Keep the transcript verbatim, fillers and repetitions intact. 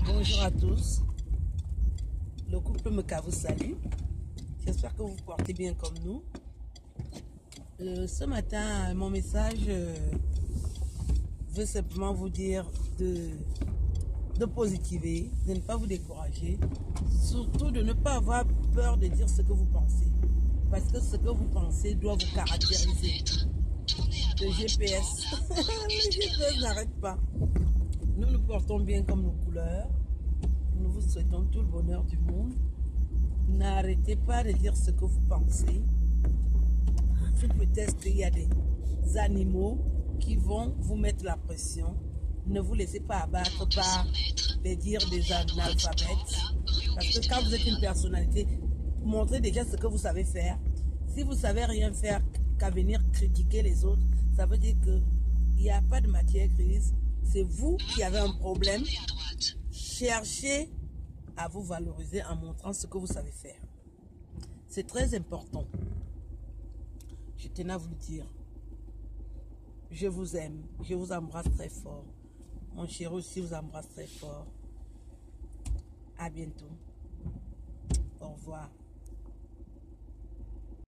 Bonjour à tous. Le couple Meka vous salue. J'espère que vous vous portez bien comme nous. Euh, ce matin, mon message euh, veut simplement vous dire de, de positiver, de ne pas vous décourager, surtout de ne pas avoir peur de dire ce que vous pensez. Parce que ce que vous pensez doit vous caractériser. Le G P S, le G P S n'arrête pas. Nous nous portons bien comme nos couleurs. Nous vous souhaitons tout le bonheur du monde. N'arrêtez pas de dire ce que vous pensez. Sous prétexte qu'il y a des animaux qui vont vous mettre la pression. Ne vous laissez pas abattre par les dires des analphabètes. Parce que quand vous êtes une personnalité, montrez déjà ce que vous savez faire. Si vous ne savez rien faire qu'à venir critiquer les autres, ça veut dire qu'il n'y a pas de matière grise. C'est vous qui avez un problème. Cherchez à vous valoriser en montrant ce que vous savez faire. C'est très important. Je tenais à vous le dire. Je vous aime. Je vous embrasse très fort. Mon chéri aussi vous embrasse très fort. À bientôt. Au revoir.